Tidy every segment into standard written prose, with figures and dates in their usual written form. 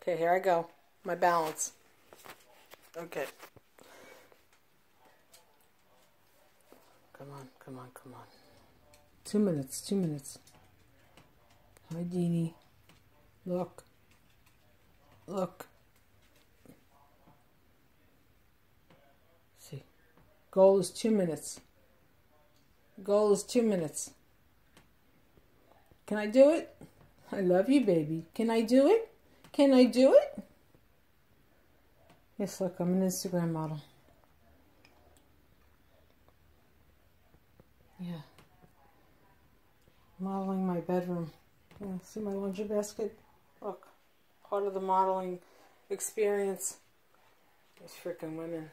Okay, here I go. My balance. Okay. Come on, come on, come on. 2 minutes, 2 minutes. Hi, Deanie. Look. Look. See. Goal is 2 minutes. Goal is 2 minutes. Can I do it? I love you, baby. Can I do it? Can I do it? Yes, look, I'm an Instagram model. Yeah. Modeling my bedroom. Yeah, see my laundry basket? Look, part of the modeling experience. These freaking women.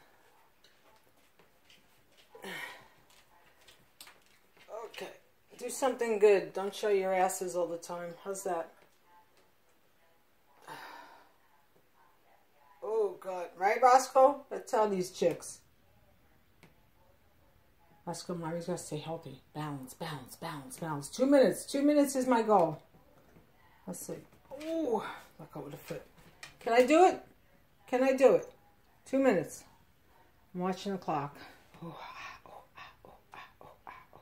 Okay, do something good. Don't show your asses all the time. How's that? Oh, God. Right, Roscoe? Let's tell these chicks. Roscoe Marie's got to stay healthy. Balance, balance, balance, balance. 2 minutes. 2 minutes is my goal. Let's see. Ooh, look over the foot. Can I do it? Can I do it? 2 minutes. I'm watching the clock. Ooh, ah, ooh, ah, ooh, ah, ooh, ah, ooh,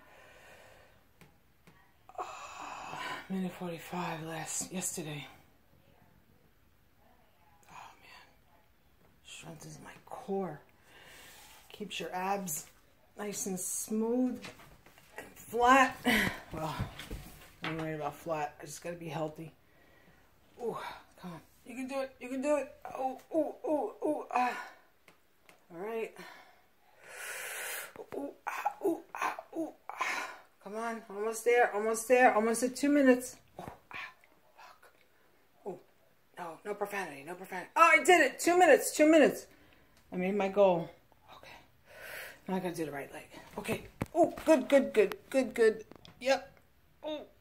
ah. Oh, minute 45 yesterday. Oh, man. Strengthens my core. Keeps your abs nice and smooth and flat. Well, I'm worried about flat. I just got to be healthy. Ooh, come on. You can do it. You can do it. Oh, ooh, ooh, ooh, ah. All right. Ooh, ah, ooh, ah, ooh, ah. Come on. Almost there. Almost there. Almost at 2 minutes. Oh, ah, fuck. Oh, no. No profanity. No profanity. Oh, I did it. 2 minutes. 2 minutes. I made my goal. Okay. Now I got to do the right leg. Okay. Oh, good, good, good, good, good. Yep. Oh.